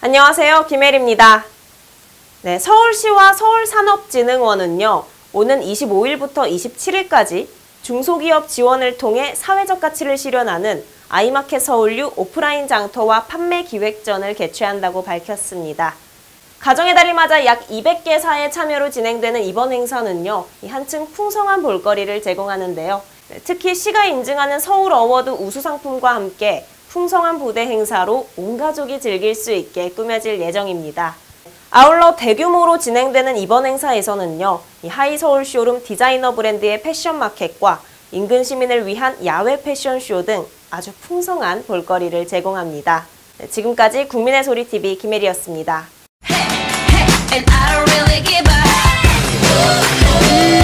안녕하세요. 김혜리입니다. 네, 서울시와 서울산업진흥원은요, 오는 25일부터 27일까지 중소기업 지원을 통해 사회적 가치를 실현하는 아이마켓 서울유 오프라인 장터와 판매 기획전을 개최한다고 밝혔습니다. 가정의 달을 맞아 약 200개사의 참여로 진행되는 이번 행사는요, 한층 풍성한 볼거리를 제공하는데요. 특히 시가 인증하는 서울 어워드 우수상품과 함께 풍성한 부대 행사로 온 가족이 즐길 수 있게 꾸며질 예정입니다. 아울러 대규모로 진행되는 이번 행사에서는요, 하이 서울 쇼룸 디자이너 브랜드의 패션 마켓과 인근 시민을 위한 야외 패션쇼 등 아주 풍성한 볼거리를 제공합니다. 지금까지 국민의 소리 TV 김혜리였습니다. And I don't really give a